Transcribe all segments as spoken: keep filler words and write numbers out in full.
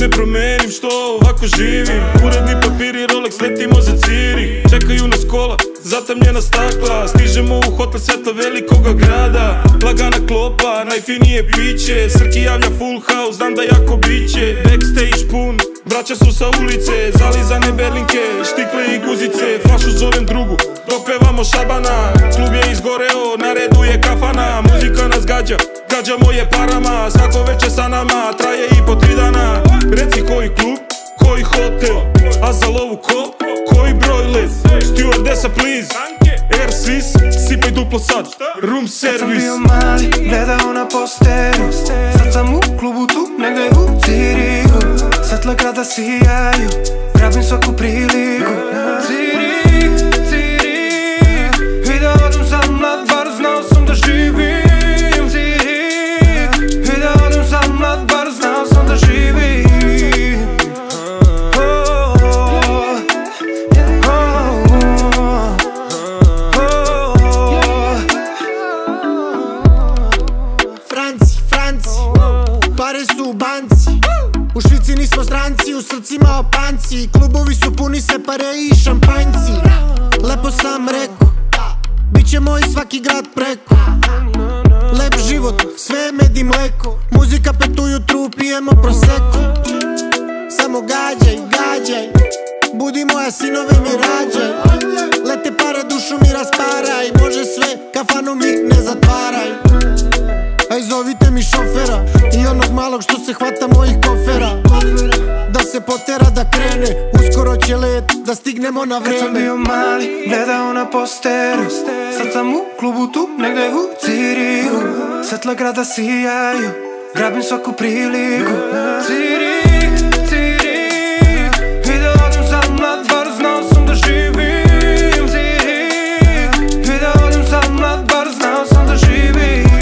ne promenim, što ovako živim. Uredni papiri, Rolex, letimo za Ciri. Čekaju nas kola, zatamnjena stakla. Stižemo u hotel svetla velikoga grada. Lagana klopa, najfinije piće. Srki javlja full house, znam da jako biće. Backstage pun, braća su sa ulice. Zalizane berlinke, štikle i guzice. Flašu zovem drugu, dok pevamo Šabana. Klub je izgoreo, na redu je kafana. Muzika nas gađa, gađamo je parama. Svako veče sa nama, traje i po tri dana. Reci koji klub, koji hotel, a za lovu ko, koji broj let. Stewardesa please, Air Swiss, sipaj duplo sad, room service. Kad sam bio mali, gledao na posteru. Sad sam u klubu tu, negde u Cirihu. Svetla grada sijaju, grabim svaku priliku. Cirik, Cirik, i da odem sam mlad, bar znao sam da živim. Cirik, i da odem sam mlad, bar znao sam da živim. Franci, Franci, pare su u banci. U Švici nismo stranci, u srcima opanci. Klubovi su puni separe i šampanjci. Lepo sam rekao, biće moj svaki grad preko. Lep život, sve je med i mleko. Muzika pet ujutru, pijemo prosecco. Samo gađaj, gađaj, budi moja sinove mi rađaj. Lete pare, dušu mi rasparaj. Može sve, kafanu mi ne zatvaraj. Aj zovite mi šofera i onog malog što se hvata mojih kofera. Da se potera da krene, uskoro će let, da stignemo na vreme. Kad sam bio mali, gledao na posteru. Sad sam u klubu tu, negde u Cirihu. Svetla grada sijaju, grabim svaku priliku. Cirik, Cirik, i da odem sam mlad, bar znao sam da živim. Cirik, i da odem sam mlad, bar znao sam da živim.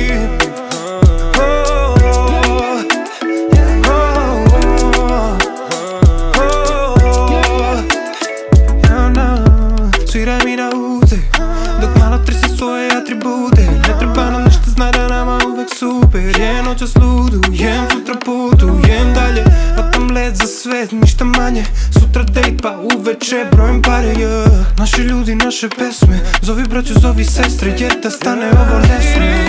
Sviraj mi na uze, dok malo trese svoje atribute. Ne treba nam ništa, znaj da nama uvek super. Jem noćas ludu, jem sutra putujem dalje. Vatam let za svet, ništa manje. Sutra dejt pa uveče brojem pare, yeah. Naši ljudi, naše pesme, zovi braću, zovi sestre, jer da stane ovo ne sme.